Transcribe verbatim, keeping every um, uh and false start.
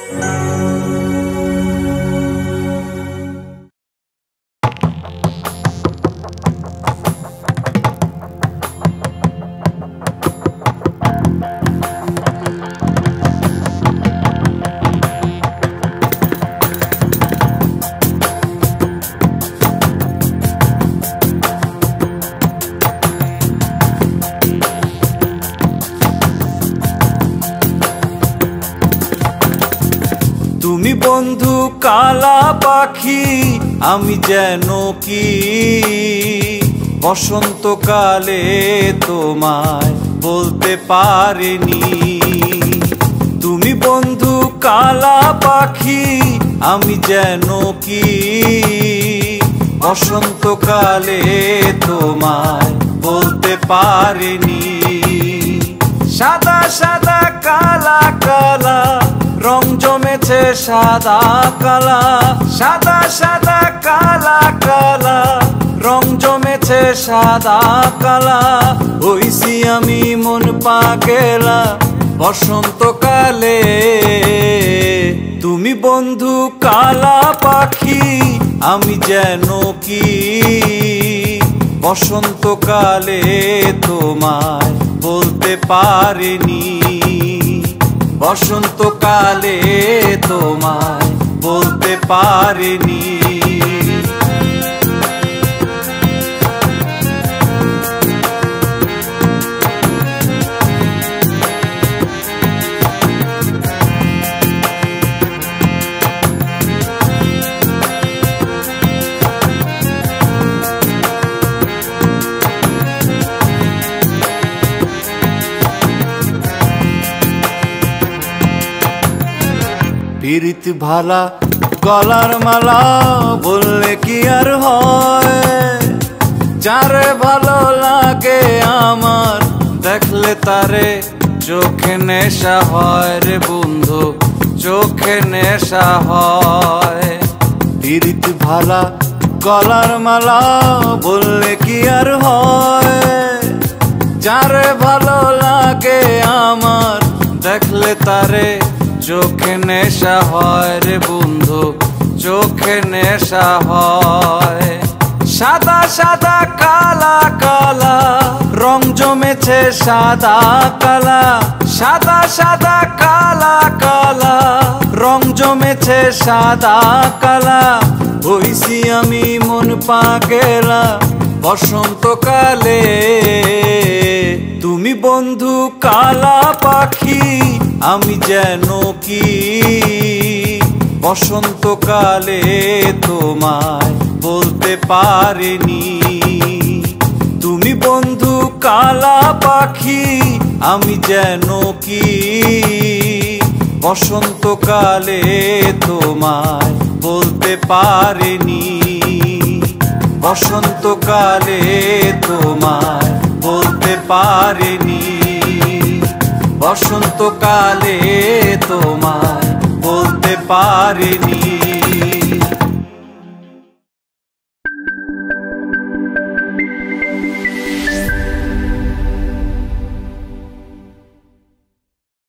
তুমি বন্ধু কালা পাখি আমি যেন কি বসন্তকালে তোমায় বলতে পারিনি। তুমি বন্ধু কালা পাখি আমি যেন কি বসন্তকালে তোমায় বলতে পারিনি। সাদা সাদা কালা কালা রং জমেছে সাদা কালা, সাদা সাদা কালা কালা রং জমেছে সাদা কালা। হইছি আমি মন পাগেলা বসন্তকালে। তুমি বন্ধু কালা পাখি আমি যেন কি বসন্তকালে তোমায় বলতে পারিনি। বসন্তকালে তোমায় বলতে পারিনি। পিরিত ভালা গলার মালা বললে কি আর হয়, যারে ভালো লাগে আমার দেখলে তারে চোখে নেশা হয় রে বন্ধু, চোখে নেশা হয়। পিরিত ভালা গলার মালা বললে কি আর হয়, যারে ভালো লাগে আমার দেখলে তারে চোখে নেশা হয় রে বন্ধু, চোখে নেশা হয়। সাদা সাদা কালা কালা রং জমেছে সাদা কালা, সাদা সাদা কালা কালা রং জমেছে সাদা কালা। হইছি আমি মন পাগেলা বসন্তকালে। তুমি বন্ধু কালা পাখি আমি যেন কি বসন্তকালে তোমায় বলতে পারিনি। তুমি বন্ধু কালা পাখি আমি যেন কি বসন্তকালে তোমায় বলতে পারিনি। বসন্তকালে তোমায় বলতে পারিনি। বসন্তকালে তোমায় বলতে পারিনি।